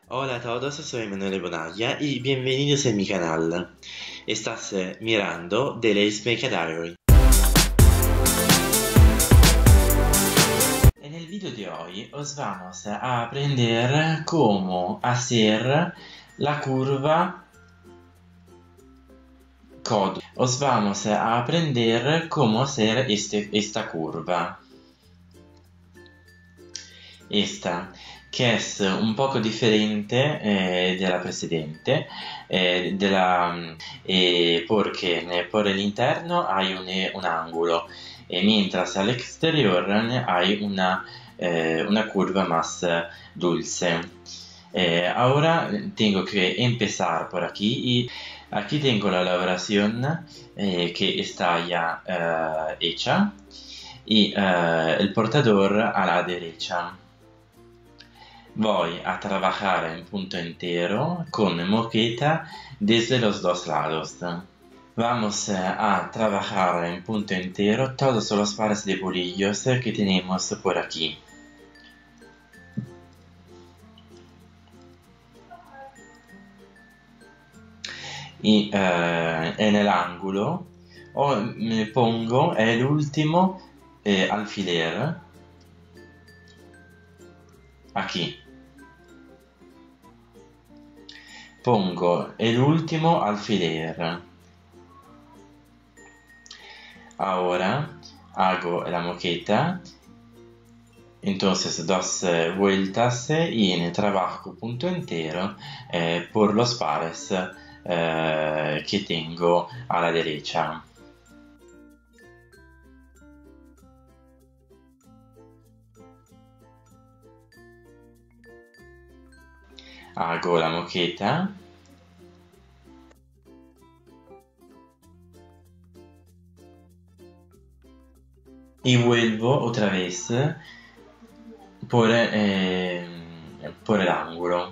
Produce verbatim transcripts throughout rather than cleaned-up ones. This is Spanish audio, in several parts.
Hola a todos, soy Manuel Bonaglia y bienvenidos a mi canal. Estás eh, mirando The Lace Maker Diary. En el video de hoy os vamos a aprender cómo hacer la curva código. Os vamos a aprender cómo hacer este, esta curva. Esta, que es un poco diferente eh, de la precedente, eh, de la, eh, porque por el interno hay un, un ángulo, eh, mientras al exterior hay una, eh, una curva más eh, dulce. Eh, ahora tengo que empezar por aquí y aquí tengo la elaboración eh, que está ya eh, hecha y eh, el portador a la derecha. Voy a trabajar en punto entero con moqueta desde los dos lados. Vamos a trabajar en punto entero todos los pares de bolillos que tenemos por aquí. Y eh, en el ángulo o me pongo el último eh, alfiler aquí. Pongo el último alfiler. Ahora hago la moqueta, entonces dos eh, vueltas y en trabajo punto entero eh, por los pares eh, que tengo a la derecha. Hago la moqueta. Y vuelvo otra vez por, eh, por el ángulo.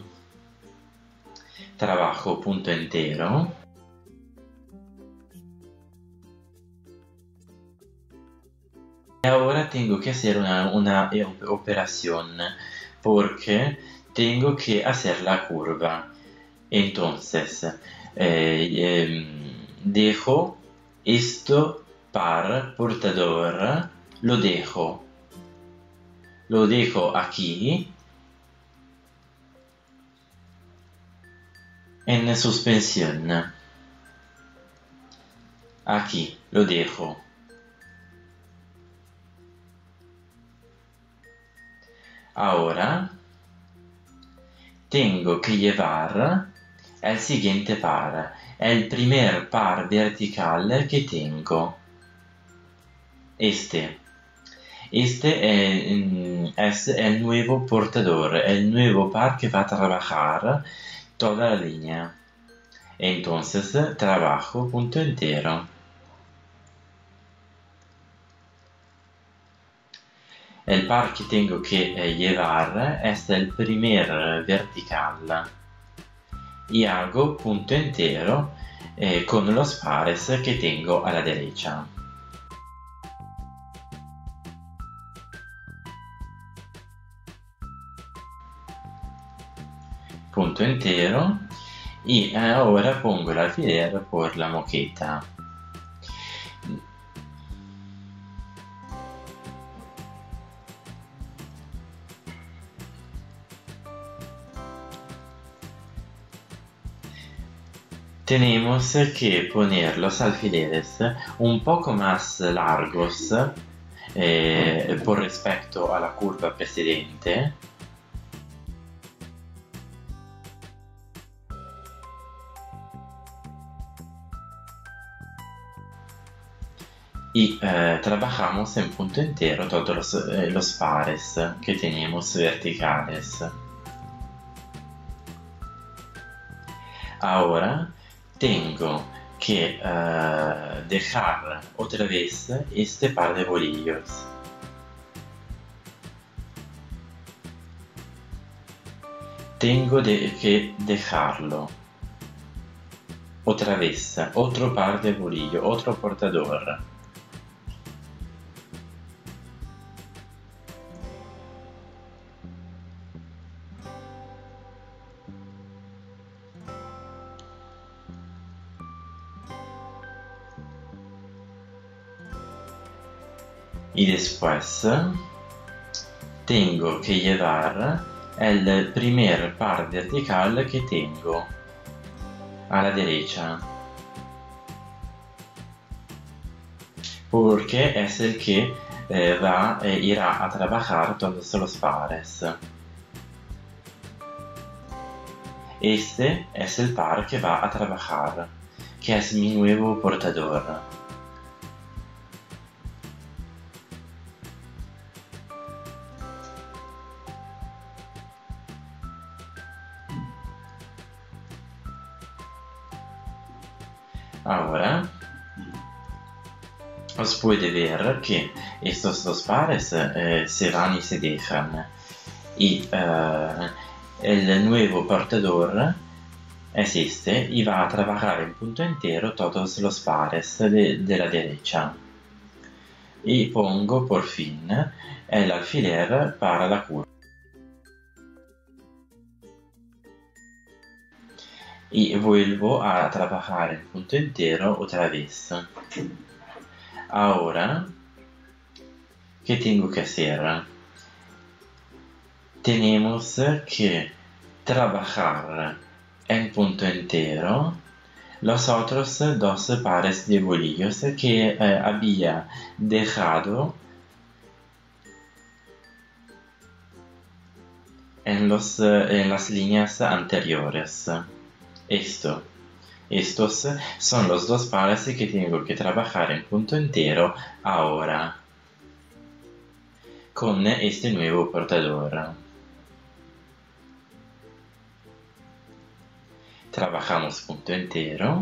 Trabajo punto entero. Y ahora tengo que hacer una, una operación porque tengo que hacer la curva. Entonces, eh, eh, dejo esto par portador. Lo dejo, lo dejo aquí en suspensión. Aquí lo dejo. Ahora tengo que llevar el siguiente par, el primer par vertical que tengo. Este. Este es el nuevo portador, el nuevo par que va a trabajar toda la línea. Entonces trabajo punto entero. El par que tengo que llevar es el primer vertical. Y hago punto entero eh, con los pares que tengo a la derecha. Punto entero y ahora pongo el alfiler por la moqueta. Tenemos que poner los alfileres un poco más largos eh, por respecto a la curva precedente. Y eh, trabajamos en punto entero todos los, eh, los pares que tenemos verticales. Ahora tengo que uh, dejar otra vez este par de bolillos. Tengo de que dejarlo otra vez, otro par de bolillos, otro portador. Y después tengo que llevar el primer par vertical que tengo a la derecha, porque es el que eh, va, eh, irá a trabajar todos los pares. Este es el par que va a trabajar, que es mi nuevo portador. Ahora os puede ver que estos dos pares eh, se van y se dejan, y eh, el nuevo portador es este y va a trabajar en punto entero todos los pares de, de la derecha. Y pongo por fin el alfiler para la curva. Y vuelvo a trabajar en punto entero otra vez. Ahora, ¿qué tengo que hacer? Tenemos que trabajar en punto entero los otros dos pares de bolillos que eh, había dejado en, los, eh, en las líneas anteriores. Esto. Estos son los dos pares que tengo que trabajar en punto entero ahora, con este nuevo portador. Trabajamos punto entero.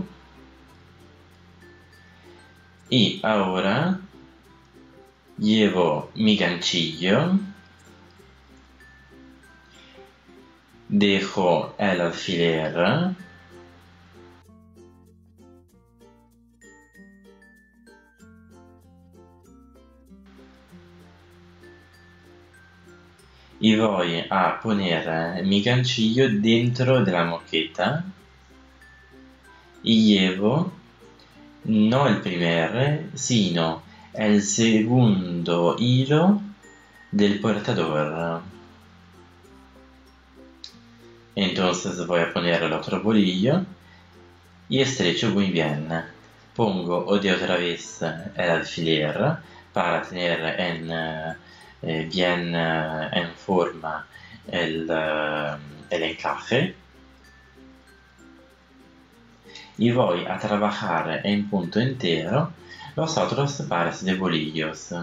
Y ahora llevo mi ganchillo, dejo el alfiler, y voy a poner mi ganchillo dentro de la moqueta y llevo no el primer, sino el segundo hilo del portador. Entonces voy a poner el otro bolillo y estrecho muy bien. Pongo de otra vez el alfiler para tener en, eh, bien eh, en forma el, eh, el encaje. Y voy a trabajar en punto entero los otros pares de bolillos.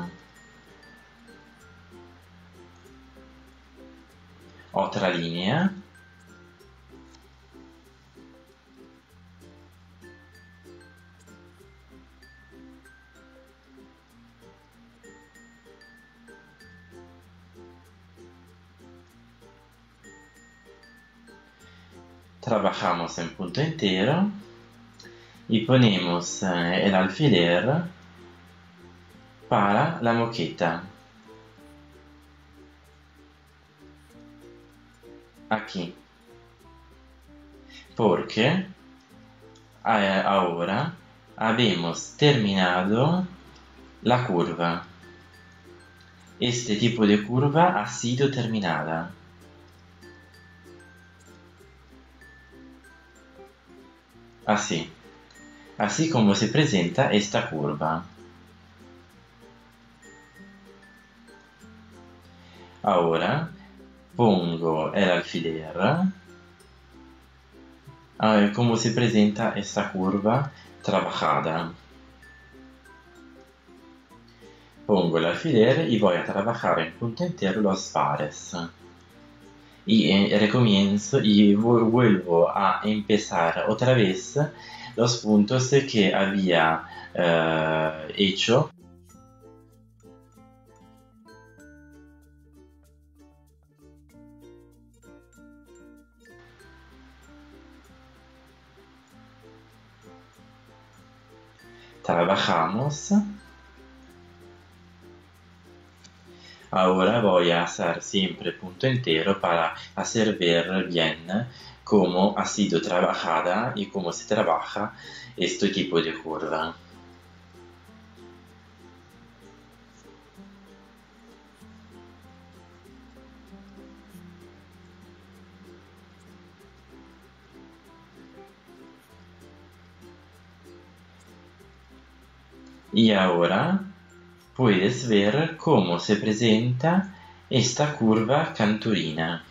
Otra línea. Trabajamos en punto entero y ponemos eh, el alfiler para la moqueta. Aquí. Porque eh, ahora habemos terminado la curva. Este tipo de curva ha sido terminada. Así. Así como se presenta esta curva. Ahora pongo el alfiler. A ver cómo se presenta esta curva trabajada. Pongo el alfiler y voy a trabajar en punto entero los pares. Y eh, recomienzo y vuelvo a empezar otra vez los puntos que había eh, hecho trabajamos. Ahora voy a hacer siempre punto entero para hacer ver bien cómo ha sido trabajada y cómo se trabaja este tipo de curva. Y ahora puedes ver cómo se presenta esta curva canturina.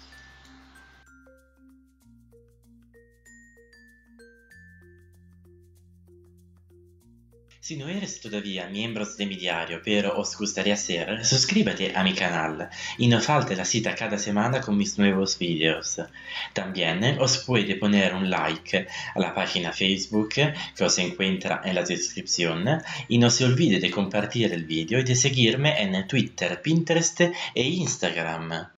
Si no eres todavía miembro de mi diario, pero os gustaría ser, suscríbete a mi canal y no falte la cita cada semana con mis nuevos vídeos. También os puede poner un like a la página Facebook que os encuentra en la descripción y no se olvide de compartir el vídeo y de seguirme en Twitter, Pinterest e Instagram.